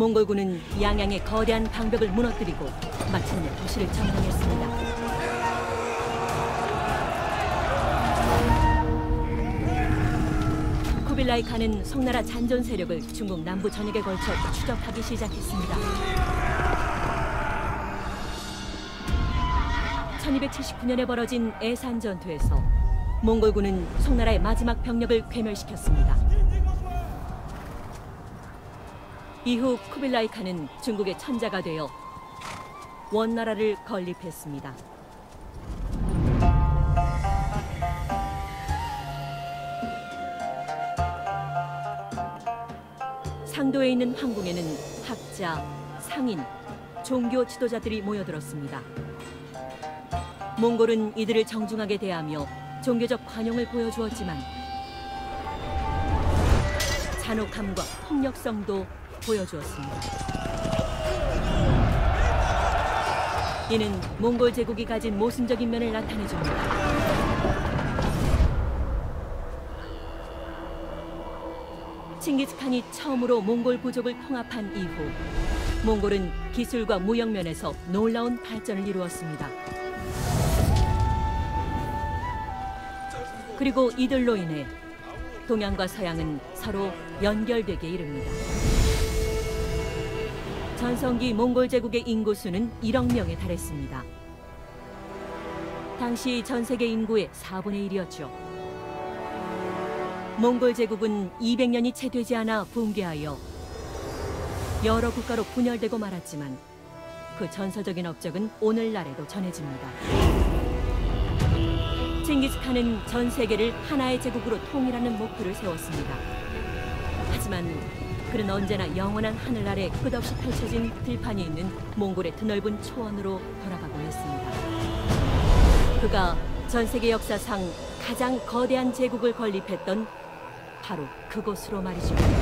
몽골군은 양양의 거대한 방벽을 무너뜨리고 마침내 도시를 점령했습니다. 쿠빌라이 칸은 송나라 잔존 세력을 중국 남부 전역에 걸쳐 추적하기 시작했습니다. 1279년에 벌어진 애산 전투에서 몽골군은 송나라의 마지막 병력을 괴멸시켰습니다. 이후 쿠빌라이 칸은 중국의 천자가 되어 원나라를 건립했습니다. 상도에 있는 황궁에는 학자, 상인, 종교 지도자들이 모여들었습니다. 몽골은 이들을 정중하게 대하며 종교적 관용을 보여주었지만 잔혹함과 폭력성도 보여주었습니다. 이는 몽골 제국이 가진 모순적인 면을 나타내줍니다. 칭기즈칸이 처음으로 몽골 부족을 통합한 이후 몽골은 기술과 무역 면에서 놀라운 발전을 이루었습니다. 그리고 이들로 인해 동양과 서양은 서로 연결되게 이릅니다. 전성기 몽골 제국의 인구수는 1억 명에 달했습니다. 당시 전 세계 인구의 4분의 1이었죠. 몽골 제국은 200년이 채 되지 않아 붕괴하여 여러 국가로 분열되고 말았지만 그 전설적인 업적은 오늘날에도 전해집니다. 칭기즈칸은 전 세계를 하나의 제국으로 통일하는 목표를 세웠습니다. 하지만 그는 언제나 영원한 하늘 아래 끝없이 펼쳐진 들판이 있는 몽골의 드넓은 초원으로 돌아가곤 했습니다. 그가 전 세계 역사상 가장 거대한 제국을 건립했던 바로 그곳으로 말이죠.